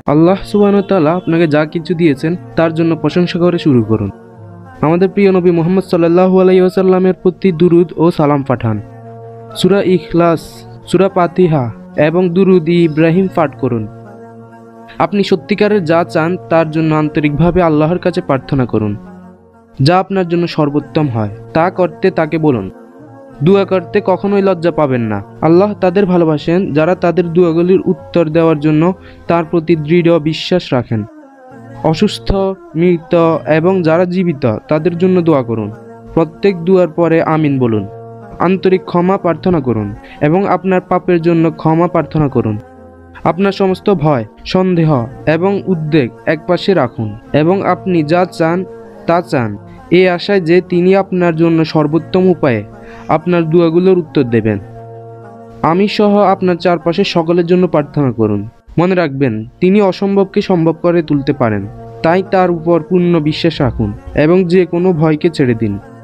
আল্লাহ সুবহানাহু ওয়া তাআলা আপনাকে যা কিছু দিয়েছেন তার জন্য প্রশংসা করে শুরু করুন। আমাদের প্রিয় নবী মুহাম্মদ সাল্লাল্লাহু আলাইহি ওয়াসাল্লামের প্রতি দুরুদ ও সালাম পাঠান। সূরা ইখলাস, সূরা ফাতিহা এবং দুরুদ ইব্রাহিম পাঠ করুন। আপনি সত্যিকারের যা চান তার জন্য আন্তরিকভাবে আল্লাহর কাছে প্রার্থনা করুন। যা আপনার জন্য সর্বোত্তম হয় তা করতে তাকে বলুন। দোয়া করতে কখনোই লজ্জা পাবেন না। আল্লাহ তাদের ভালোবাসেন যারা তাদের দোয়াগুলির উত্তর দেওয়ার জন্য তার প্রতি দৃঢ় বিশ্বাস রাখেন। অসুস্থ, মৃত এবং যারা জীবিত তাদের জন্য দোয়া করুন। প্রত্যেক দোয়ার পরে আমিন বলুন। আন্তরিক ক্ষমা প্রার্থনা করুন এবং আপনার পাপের জন্য ক্ষমা প্রার্থনা করুন। আপনার সমস্ত ভয়, সন্দেহ এবং উদ্বেগ একপাশে রাখুন এবং আপনি যা চান তা চান, এই আশায় যে তিনি আপনার জন্য সর্বোত্তম উপায়ে আপনার দোয়াগুলোর উত্তর দেবেন। আমি সহ আপনার চারপাশে সকলের জন্য প্রার্থনা করুন। মনে রাখবেন, তিনি অসম্ভবকে সম্ভব করে তুলতে পারেন। তাই তার উপর পূর্ণ বিশ্বাস রাখুন এবং যে কোনো ভয়কে ছেড়ে দিন।